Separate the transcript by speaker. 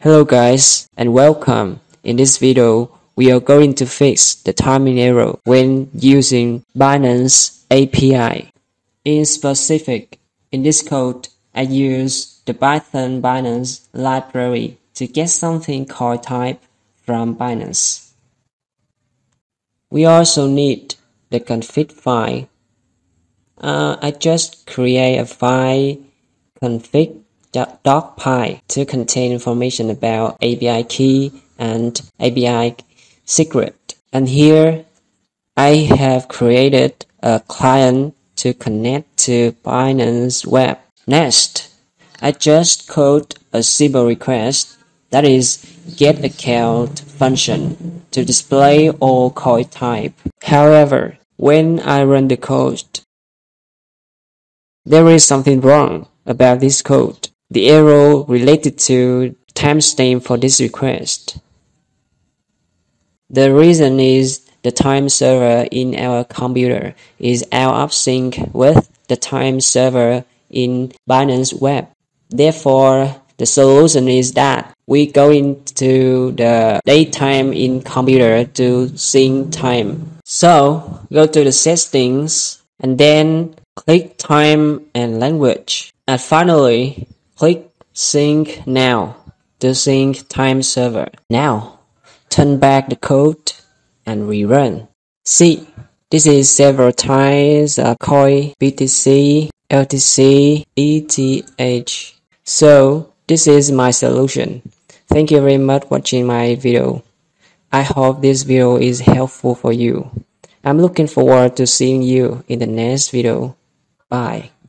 Speaker 1: Hello guys and welcome. In this video, we are going to fix the timing error when using Binance API. In specific, in this code, I use the Python Binance library to get something called type from Binance. We also need the config file. I just create a file config.docpy to contain information about API key and API secret. And here I have created a client to connect to Binance Web. Next, I just code a simple request, that is getAccount function, to display all coin type. However, when I run the code, there is something wrong about this code. The error related to timestamp for this request. The reason is the time server in our computer is out of sync with the time server in Binance Web. Therefore, the solution is that we go into the datetime in computer to sync time. So, go to the settings and then click time and language. And finally, click sync now to sync time server. Now, turn back the code and rerun. See, this is several times coin, BTC, LTC, ETH. So, this is my solution. Thank you very much for watching my video. I hope this video is helpful for you. I'm looking forward to seeing you in the next video. Bye.